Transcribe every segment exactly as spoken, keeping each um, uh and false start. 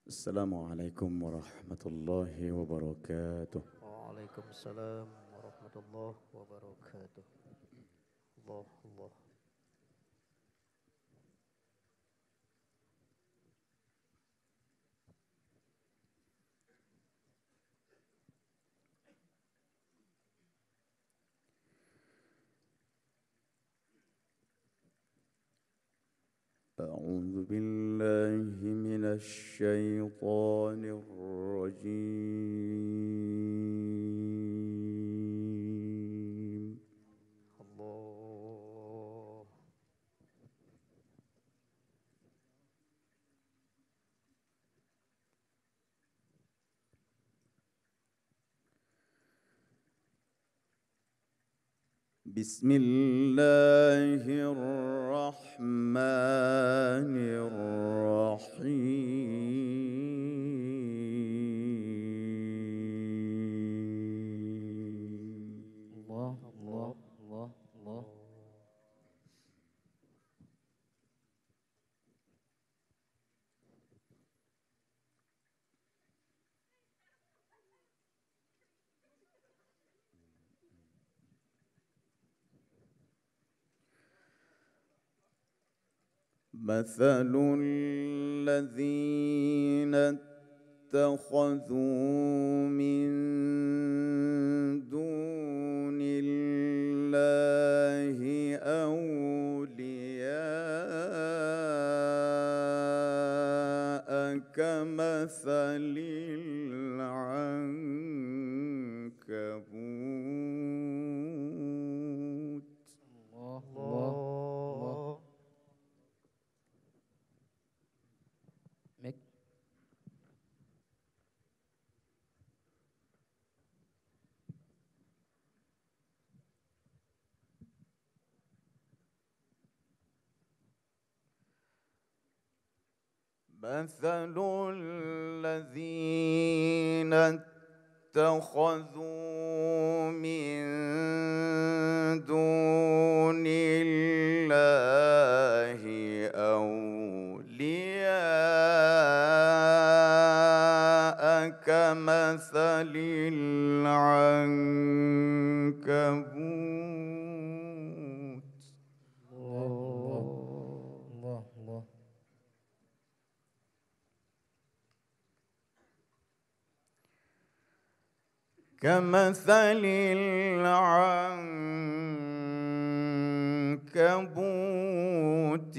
السلام عليكم ورحمة الله وبركاته. وعليكم السلام ورحمة الله وبركاته. الله الله. أعوذ بالله من الشيطان الرجيم. الله. بسم الله الرحمن الرحيم. الله الله الله الله الله. مثل الذين اتخذوا من دون الله أولياء كمثل العنكبوت. الله الله الله. الله. ميك. مثل الذين اتخذوا من دون الله أولياء كمثل العنكبوت. الله الله الله الله. كمثل العنكبوت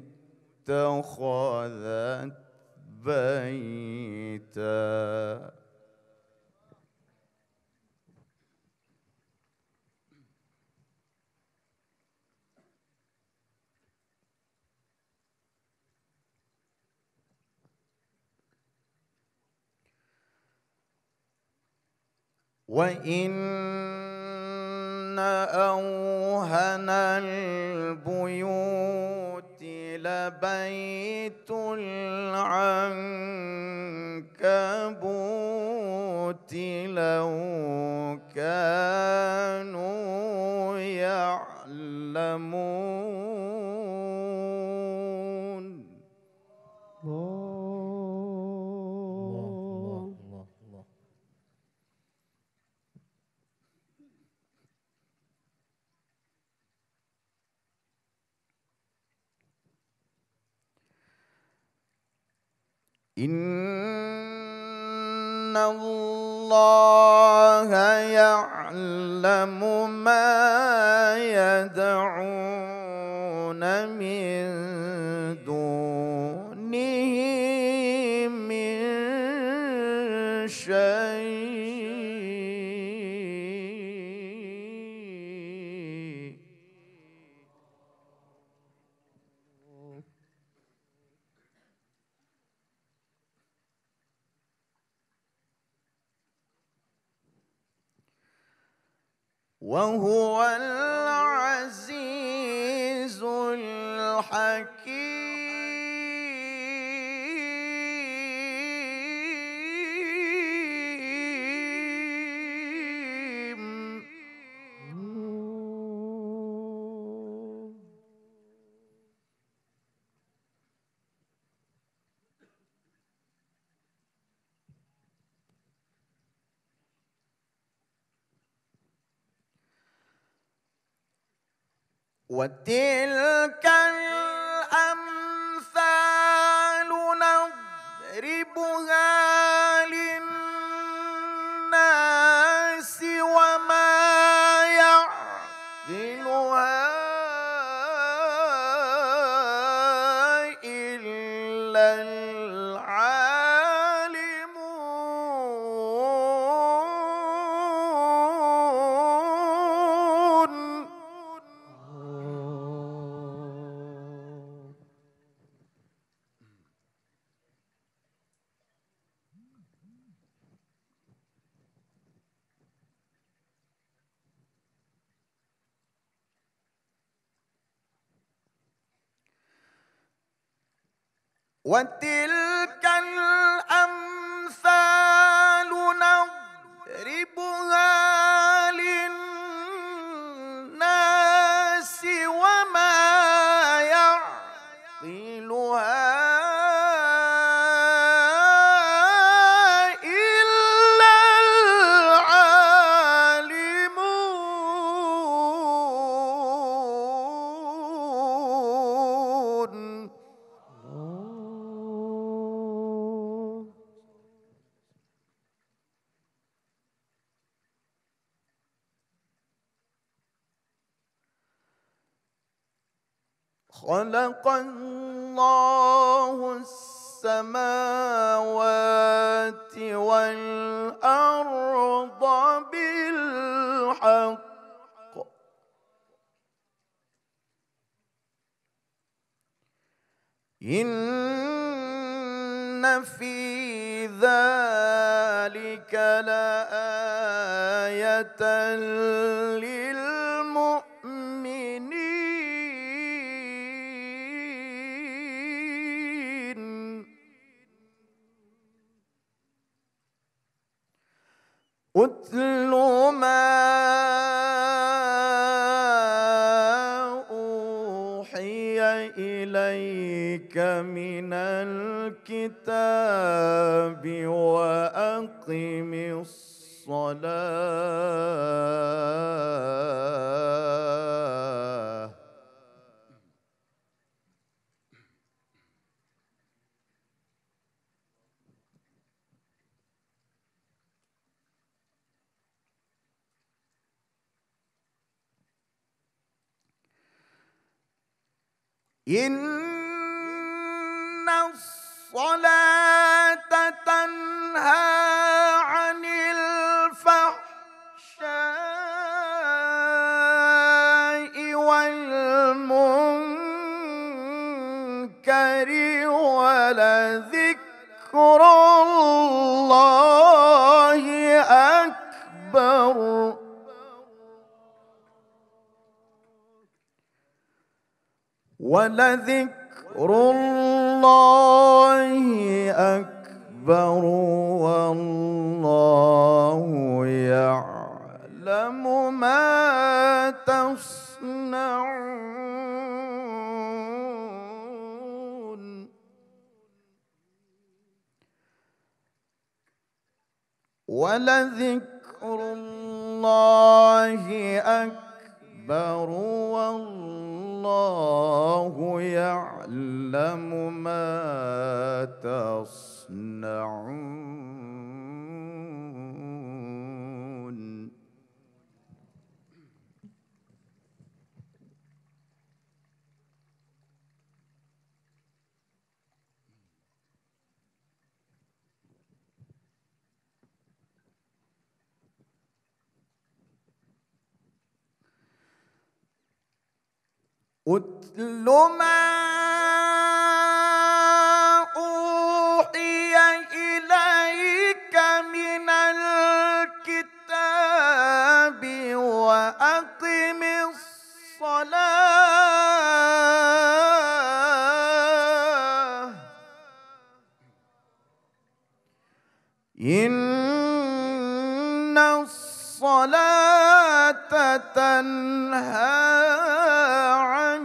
اتخذت بيتا. وإن أوهن البيوت لبيت العنكبوت لو كانوا يعلمون. الله الله الله. الله الله. إن الله يعلم ما يدعون من دونه من شيء. وهو العزيز الحكيم. وتلك الأمثال نضربها للناس وما يعقلها إلا العالمون. وتلك الأمثال نضربها للناس وما يعقلها إلا العالمون. خلق الله السماوات والأرض بالحق إن في ذلك لآية للمؤمنين. أتل ما أوحي إليك من الكتاب وأقم الصلاة إن الصلاة تنهى عن الفحشاء والمنكر ولذكر الله أكبر. ولذكر الله أكبر والله يعلم ما تصنعون. ولذكر الله أكبر والله يعلم ما تصنعون. أتل ما أوحي إليك من الكتاب وأقم الصلاة إن الصلاة تنهى عن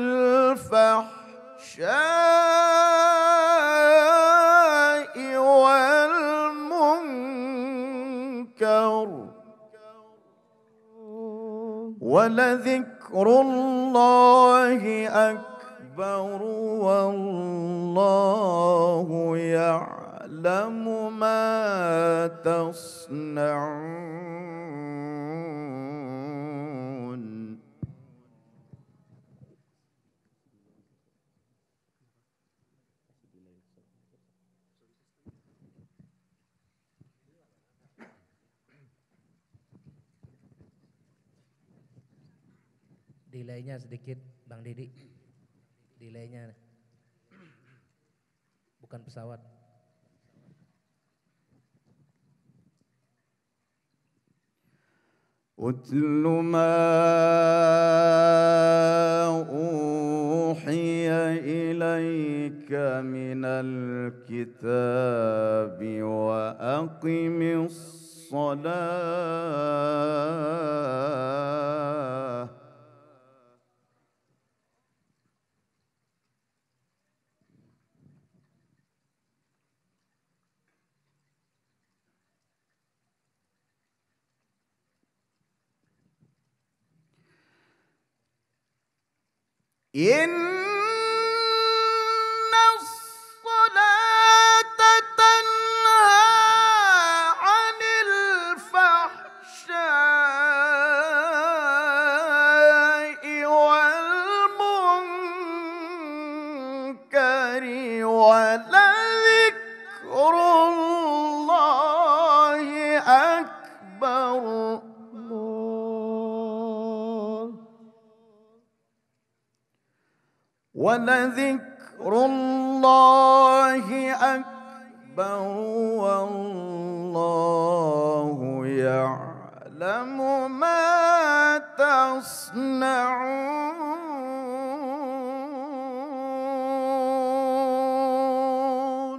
الفحشاء والمنكر ولذكر ولذكر الله أكبر والله يعلم ما تصنعون. Delaynya sedikit Bang Didi, delaynya bukan pesawat. أتل ما أوحي إليك من الكتاب وأقم الصلاة إن الصلاة تنهى عن الفحشاء والمنكر ولذكر الله أكبر. ولذكر الله أكبر والله يعلم ما تصنعون.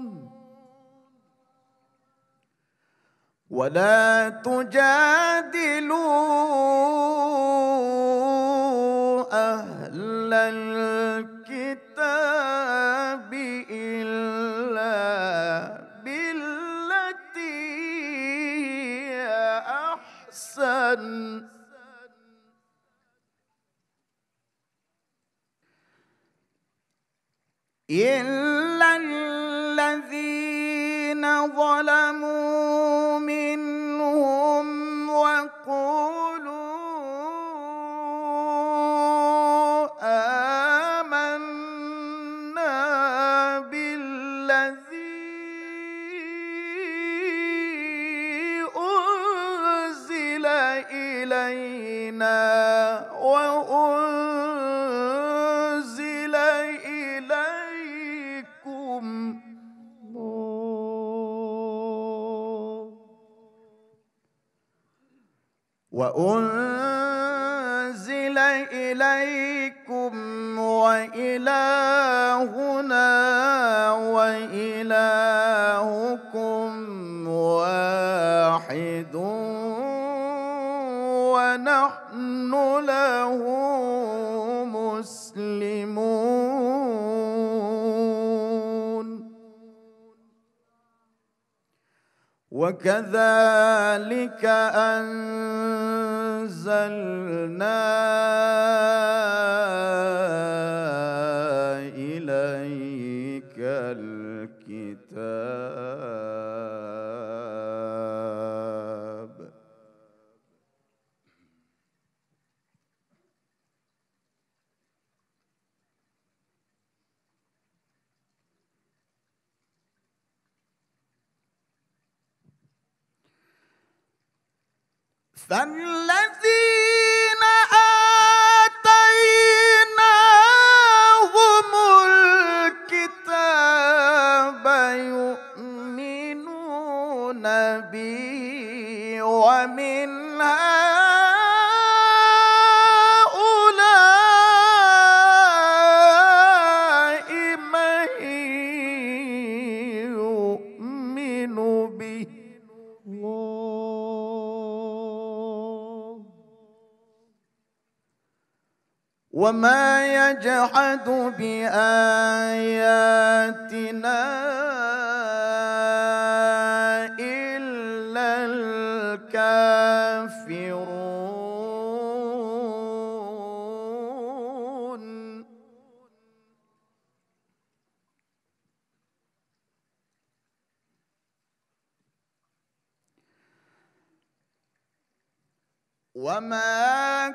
ولا تجادلوا أهل الكتاب إلا بالتي هي أحسن إلا الذين ظلموا منهم وقولوا آمنا بالذي أنزل إلينا وأنزل إليكم وأنزل إليكم وإلهنا وإلهكم واحد ونحن له مسلمون. وكذلك أنزلنا إليك الكتاب فالذين آتيناهم الكتاب يؤمنون به ومن هؤلاء من يؤمن به وما يجحد بآياتنا إلا الكافرون. وما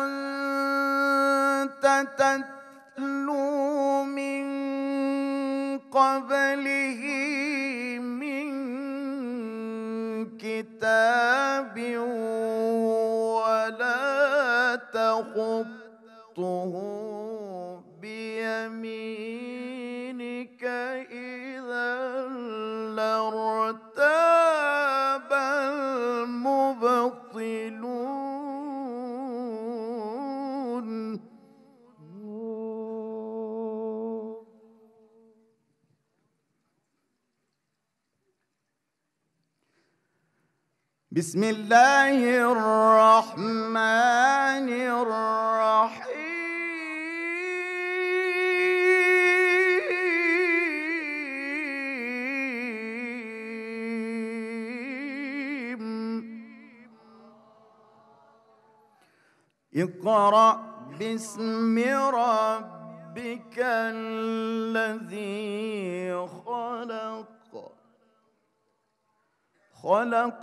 كنت تتلو من قبله من كتاب ولا تخطه بيمينك إذا لارتاب المبطلون. بسم الله الرحمن الرحيم. اقرأ باسم ربك الذي خلق خلق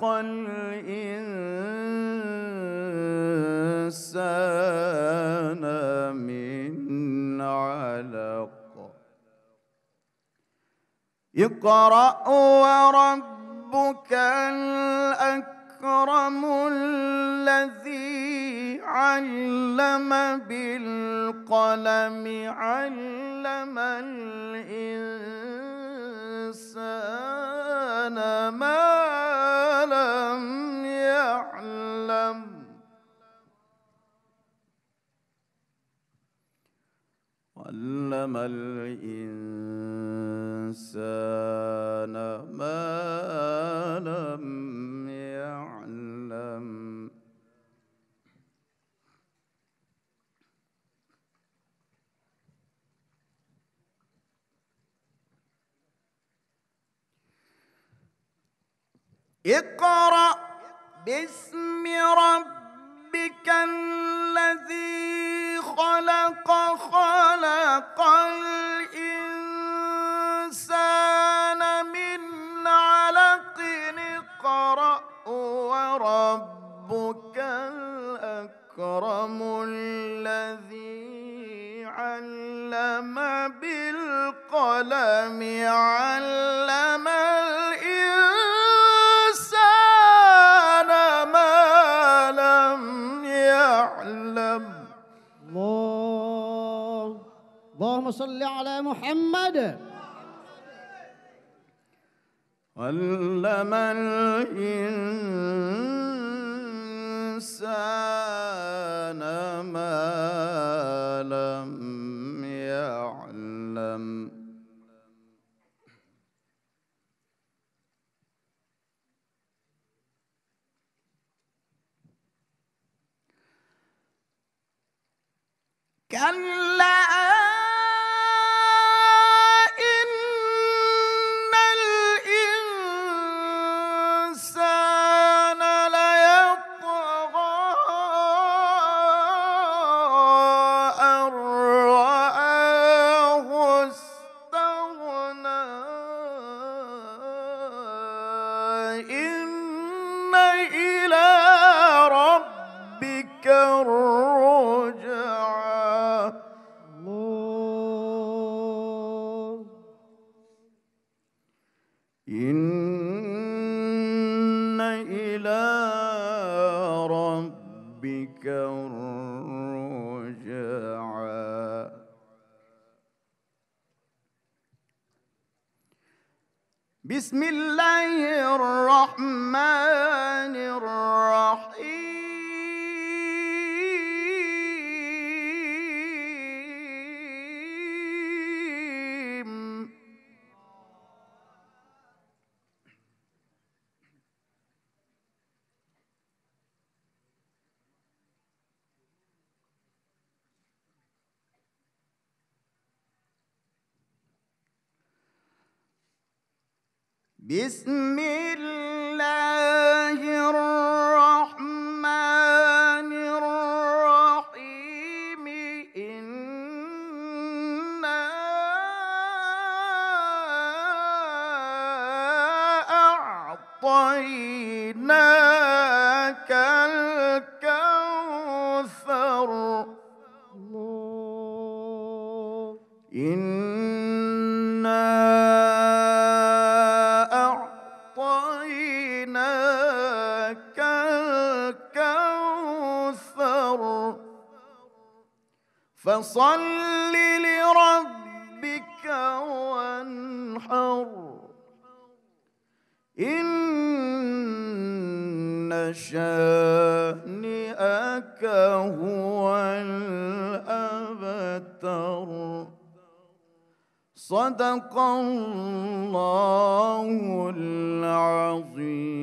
الإنسان من علق. اقرأ وربك الأكرم الذي علم بالقلم علم الإنسان ما لم يعلم. علم الإنسان ما لم يعلم. اقرأ باسم ربك الذي خلق خلق الإنسان من علق. اقرأ وربك الأكرم الذي علم بالقلم علم الإنسان ما لم يعلم. الله اللهم صل على محمد. علم الإنسان ما لم يعلم. كلا إن الإنسان ليطغى أن رآه استغنى. إن إلى ربك الرجعى. إن إلى ربك الرجعى. بسم الله الرحمن الرحيم. بسم الله الرحمن الرحيم. إنا أعطيناك الكوثر. فصل لربك وانحر إن شانئك هو الأبتر. صدق الله العظيم.